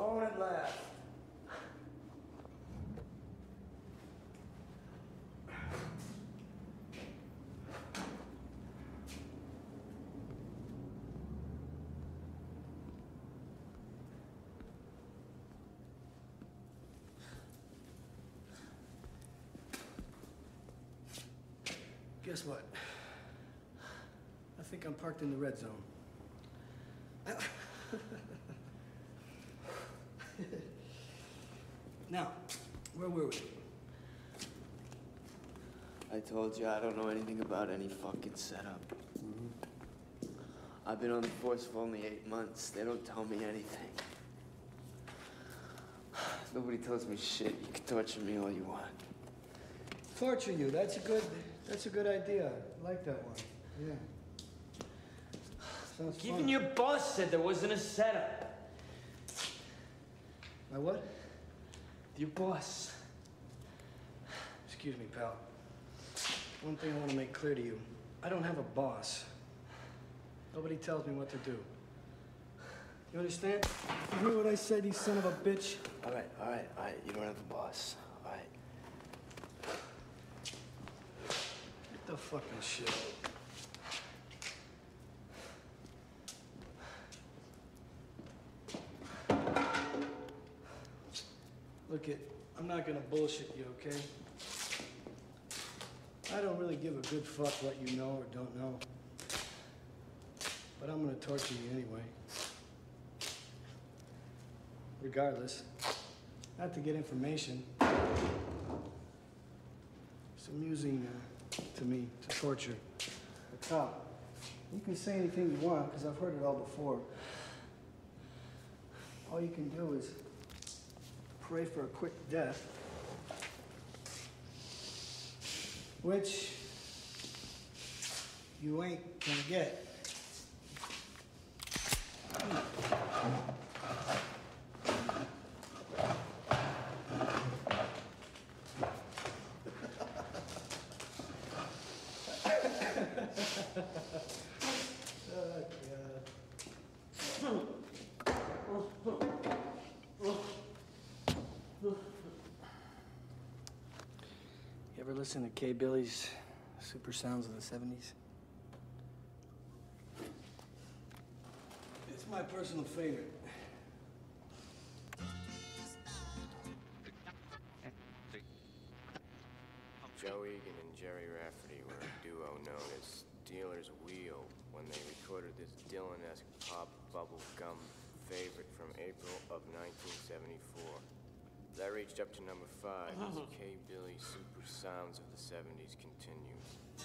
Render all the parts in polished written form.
Home at last. Guess what? I think I'm parked in the red zone. Now, where were we? I told you I don't know anything about any fucking setup. I've been on the force for only 8 months. They don't tell me anything. Nobody tells me shit. You can torture me all you want. Torture you. That's a good idea. I like that one. Yeah. Sounds fun. Even your boss said there wasn't a setup. My what? Your boss. Excuse me, pal. One thing I want to make clear to you. I don't have a boss. Nobody tells me what to do. You understand? You hear what I said, you son of a bitch? All right. You don't have a boss. All right. Get the fucking shit. Look I'm not gonna bullshit you, okay? I don't really give a good fuck what you know or don't know. But I'm gonna torture you anyway. Regardless. Not to get information. It's amusing to me to torture a cop. You can say anything you want, because I've heard it all before. All you can do is pray for a quick death, which you ain't gonna get. You ever listen to K. Billy's Super Sounds of the 70s? It's my personal favorite. Joe Egan and Jerry Rafferty were a duo known as Dealer's Wheel when they recorded this Dylan-esque pop bubblegum favorite from April of 1974. That reached up to number 5 as K. Billy Super Sounds of the 70s continues.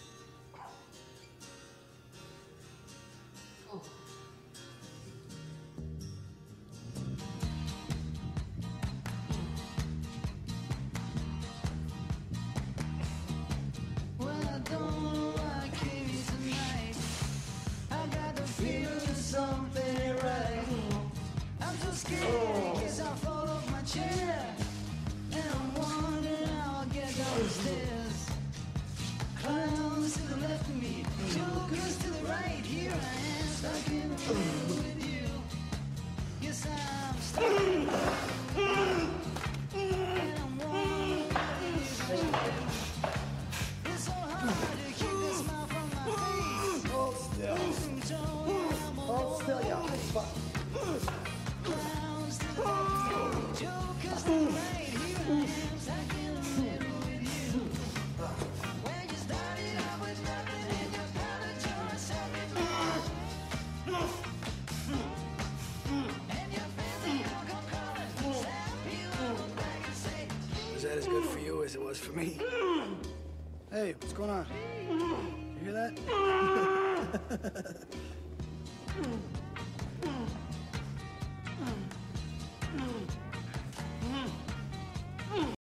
Well, I don't know why I came here tonight. I got the feeling that something ain't right. I'm so scared because I fall off my chair. And I'm wondering how I'll get down the stairs. Clowns to the left of me, jokers to the right. Here I am, stuck in the middle with you. Yes, I'm stuck in the middle. And I'm wondering what it is I should do. It's so hard to keep the smile from my face. Hold still. Hold still, yeah. Fuck. Clowns to the left of me, jokers to the right. Here I am, stuck in the middle with you. When you started out with nothing and you found yourself in love. And your family all come calling. Slap you on the back and say, Was that as good for you as it was for me? Hey, what's going on? You hear that?